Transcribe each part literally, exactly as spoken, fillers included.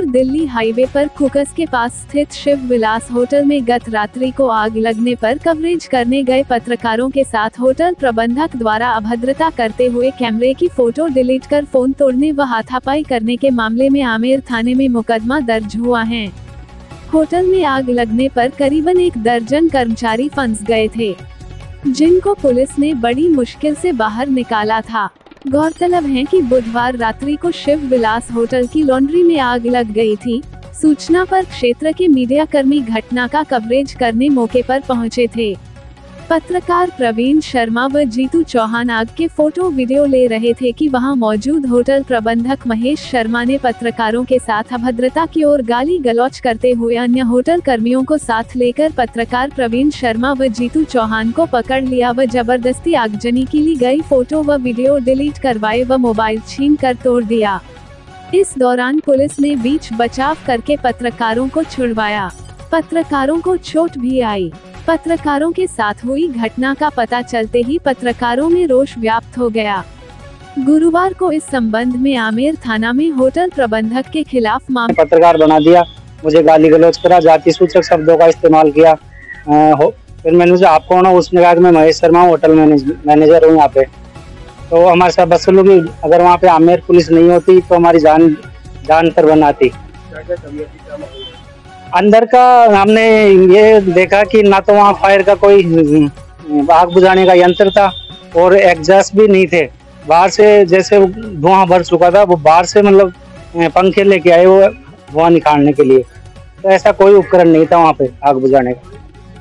Delhi highway पर कुकस के पास स्थित शिव विलास होटल में गत रात्रि को आग लगने पर कवरेज करने गए पत्रकारों के साथ होटल प्रबंधक द्वारा अभद्रता करते हुए कैमरे की फोटो डिलीट कर फोन तोड़ने व हाथापाई करने के मामले में आमेर थाने में मुकदमा दर्ज हुआ है। होटल में आग लगने पर करीबन एक दर्जन कर्मचारी फंस गए थे, जिनको पुलिस ने बड़ी मुश्किल से बाहर निकाला था। गौरतलब है कि बुधवार रात्रि को शिव विलास होटल की लॉन्ड्री में आग लग गई थी। सूचना पर क्षेत्र के मीडिया कर्मी घटना का कवरेज करने मौके पर पहुंचे थे। पत्रकार प्रवीण शर्मा व जीतू चौहान आग के फोटो वीडियो ले रहे थे कि वहां मौजूद होटल प्रबंधक महेश शर्मा ने पत्रकारों के साथ अभद्रता की और गाली गलौज करते हुए अन्य होटल कर्मियों को साथ लेकर पत्रकार प्रवीण शर्मा व जीतू चौहान को पकड़ लिया व जबरदस्ती आगजनी की ली गई फोटो व वीडियो डिलीट करवाए व मोबाइल छीन कर तोड़ दिया। इस दौरान पुलिस ने बीच बचाव करके पत्रकारों को छुड़वाया। पत्रकारों को चोट भी आई। पत्रकारों के साथ हुई घटना का पता चलते ही पत्रकारों में रोष व्याप्त हो गया। गुरुवार को इस संबंध में आमेर थाना में होटल प्रबंधक के खिलाफ मामला पत्रकार बना दिया, मुझे गाली गलौज करा, जाति सूचक शब्दों का इस्तेमाल किया। आ, हो, फिर मैंने जो आप कौन हो, उसने कहा कि मैं महेश शर्मा होटल मैनेजर हूँ यहाँ पे। तो हमारे साथ बदसलूकी, अगर वहाँ पे आमेर पुलिस नहीं होती तो हमारी जान जान पर बनाती। अंदर का हमने ये देखा कि ना तो वहाँ फायर का कोई आग बुझाने का यंत्र था और एग्जॉस्ट भी नहीं थे। बाहर से जैसे धुआं भर चुका था, वो बाहर से मतलब पंखे लेके आए वो धुआं निकालने के लिए, तो ऐसा कोई उपकरण नहीं था वहाँ पे आग बुझाने का।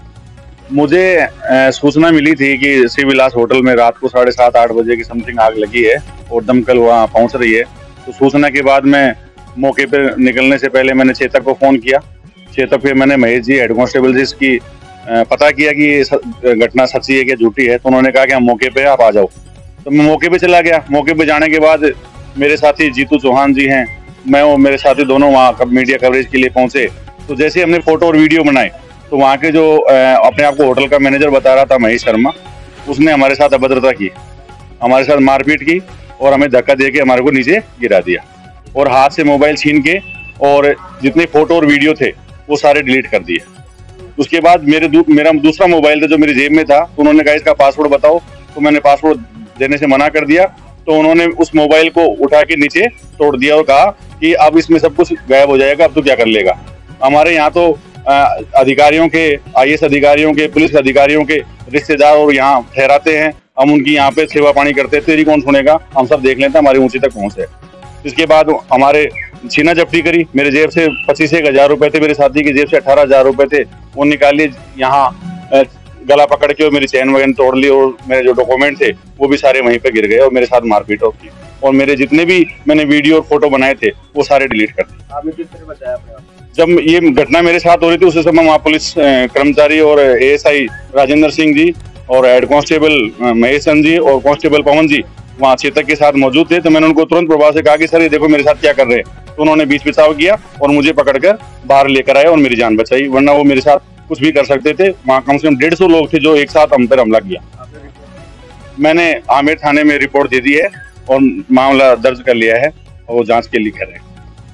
मुझे सूचना मिली थी कि शिव विलास होटल में रात को साढ़े सात आठ बजे की समथिंग आग लगी है और दमकल वहाँ पहुँच रही है। तो सूचना के बाद मैं मौके पर निकलने से पहले मैंने चेतक को फ़ोन किया। चेतक पे मैंने महेश जी हेड कांस्टेबल जी इसकी पता किया कि ये घटना सच्ची है कि झूठी है। तो उन्होंने कहा कि हम मौके पे आप आ जाओ। तो मैं मौके पे चला गया। मौके पे जाने के बाद मेरे साथी जीतू चौहान जी हैं, मैं और मेरे साथी दोनों वहाँ मीडिया कवरेज के लिए पहुंचे। तो जैसे हमने फोटो और वीडियो बनाए तो वहाँ के जो अपने आप को होटल का मैनेजर बता रहा था महेश शर्मा, उसने हमारे साथ अभद्रता की, हमारे साथ मारपीट की और हमें धक्का दे के हमारे को नीचे गिरा दिया और हाथ से मोबाइल छीन के और जितने फोटो और वीडियो थे वो सारे डिलीट कर दिए। उसके बाद मेरे दू, मेरा दूसरा मोबाइल था जो मेरी जेब में था, तो उन्होंने कहा इसका पासवर्ड बताओ। तो मैंने पासवर्ड देने से मना कर दिया। तो उन्होंने उस मोबाइल को उठा के नीचे तोड़ दिया और कहा कि अब इसमें सब कुछ गायब हो जाएगा, अब तो क्या कर लेगा। हमारे यहाँ तो आ, अधिकारियों के, आई ए एस अधिकारियों के, पुलिस अधिकारियों के रिश्तेदार और यहाँ ठहराते हैं, हम उनकी यहाँ पे सेवा पानी करते, तेरी कौन सुनेगा, हम सब देख लेते हैं, हमारी ऊंची तक पहुँच है। इसके बाद हमारे छीना जब्ती करी। मेरे जेब से पच्चीस एक हजार रुपए थे, मेरे साथी की जेब से अठारह हजार रुपए थे, वो निकाल लिए। यहाँ गला पकड़ के और मेरी चैन वगैरह तोड़ ली और मेरे जो डॉक्यूमेंट थे वो भी सारे वहीं पे गिर गए और मेरे साथ मारपीट की और मेरे जितने भी मैंने वीडियो और फोटो बनाए थे वो सारे डिलीट कर दिए। आपने किस तरह बताया अपने आप? जब ये घटना मेरे साथ हो रही थी उस समय वहाँ पुलिस कर्मचारी और A S I Rajendra Singh ji और हेड कांस्टेबल महेश चंद जी और कांस्टेबल पवन जी वहाँ चेतक के साथ मौजूद थे। तो मैंने उनको तुरंत प्रभाव से कहा कि सर ये देखो मेरे साथ क्या कर रहे हैं। तो उन्होंने बीच बचाव किया और मुझे पकड़कर बाहर लेकर आए और मेरी जान बचाई, वरना वो मेरे साथ कुछ भी कर सकते थे। वहाँ कम से कम डेढ़ सौ लोग थे जो एक साथ हम पर हमला किया। मैंने आमेर थाने में रिपोर्ट दे दी है और मामला दर्ज कर लिया है और वो जांच के लिए कर रहे हैं।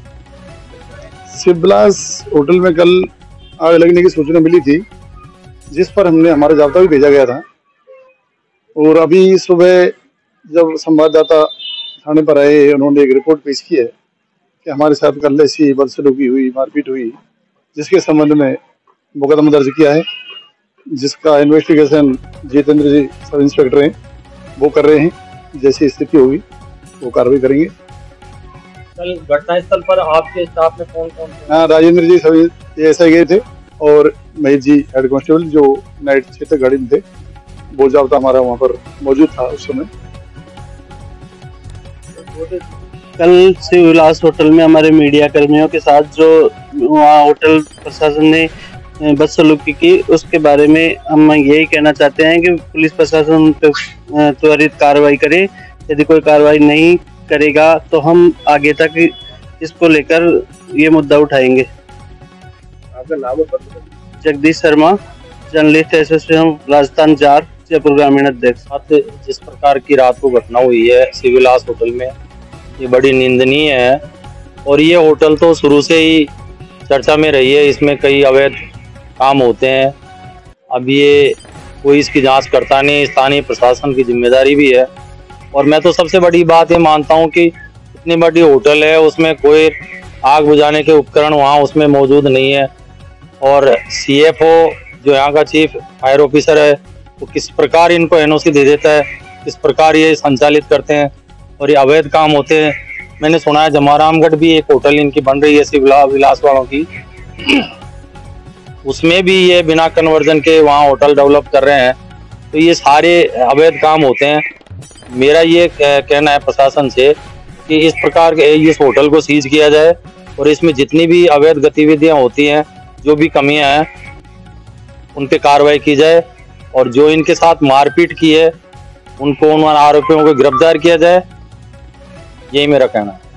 शिव विलास होटल में कल आग लगने की सूचना मिली थी, जिस पर हमने हमारा जाब्ता भी भेजा गया था और अभी सुबह जब संवाददाता थाने पर आए, उन्होंने एक रिपोर्ट पेश की है कि हमारे साथ कल ऐसी बदसलूकी हुई, मारपीट हुई, जिसके संबंध में मुकदमा दर्ज किया है, जिसका इन्वेस्टिगेशन जितेंद्र जी सब इंस्पेक्टर हैं वो कर रहे हैं। जैसी स्थिति होगी वो कार्रवाई करेंगे। कल घटनास्थल पर आपके स्टाफ में कौन कौन थे? हाँ, राजेंद्र जी सभी एएसआई गए थे और महेश जी हेड कांस्टेबल जो नाइट क्षेत्र गाड़ी में थे, वो जाब्ता हमारा वहाँ पर मौजूद था उस समय। कल शिव विलास होटल में हमारे मीडिया कर्मियों के साथ जो वहाँ होटल प्रशासन ने बदसलूकी की, उसके बारे में हम यही कहना चाहते हैं कि पुलिस प्रशासन पर त्वरित कार्रवाई करे। यदि कोई कार्रवाई नहीं करेगा तो हम आगे तक इसको लेकर ये मुद्दा उठाएंगे। आपका नाम है? Jagdish Sharma, journalist association Rajasthan JAR, Jaipur ग्रामीण अध्यक्ष। जिस प्रकार की रात को घटना हुई है शिव विलास होटल में, ये बड़ी निंदनीय है और ये होटल तो शुरू से ही चर्चा में रही है, इसमें कई अवैध काम होते हैं। अब ये कोई इसकी जांच करता नहीं, स्थानीय प्रशासन की जिम्मेदारी भी है। और मैं तो सबसे बड़ी बात ये मानता हूँ कि इतनी बड़ी होटल है, उसमें कोई आग बुझाने के उपकरण वहाँ उसमें मौजूद नहीं है। और सीएफओ जो यहाँ का चीफ फायर ऑफिसर है, वो किस प्रकार इनको एनओसी दे देता है, किस प्रकार ये संचालित करते हैं और ये अवैध काम होते हैं। मैंने सुना है जमारामगढ़ भी एक होटल इनकी बन रही है शिव विलास वालों की, उसमें भी ये बिना कन्वर्जन के वहाँ होटल डेवलप कर रहे हैं। तो ये सारे अवैध काम होते हैं। मेरा ये कहना है प्रशासन से कि इस प्रकार के इस होटल को सीज किया जाए और इसमें जितनी भी अवैध गतिविधियां होती हैं, जो भी कमियां हैं, उन पे कार्रवाई की जाए और जो इनके साथ मारपीट की है उनको, उन आरोपियों को गिरफ्तार किया जाए। यही मेरा कहना है।